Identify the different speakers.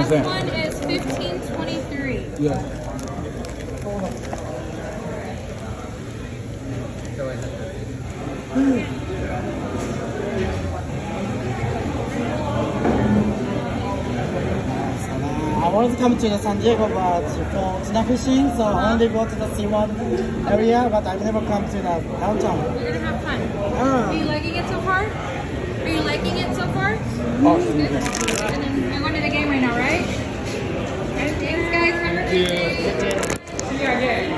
Speaker 1: This
Speaker 2: one is $15.23.
Speaker 1: Yeah.
Speaker 3: I wanted to come to the San Diego but for tuna fishing, so I only go to the seaworld area, but I've never come to the downtown.
Speaker 2: You're gonna have fun. Are you liking it so far? Are you liking it so far?
Speaker 1: Awesome.
Speaker 2: Good. And then we're going to the game right now, right? Thanks, guys. Have a great day. Yeah, good.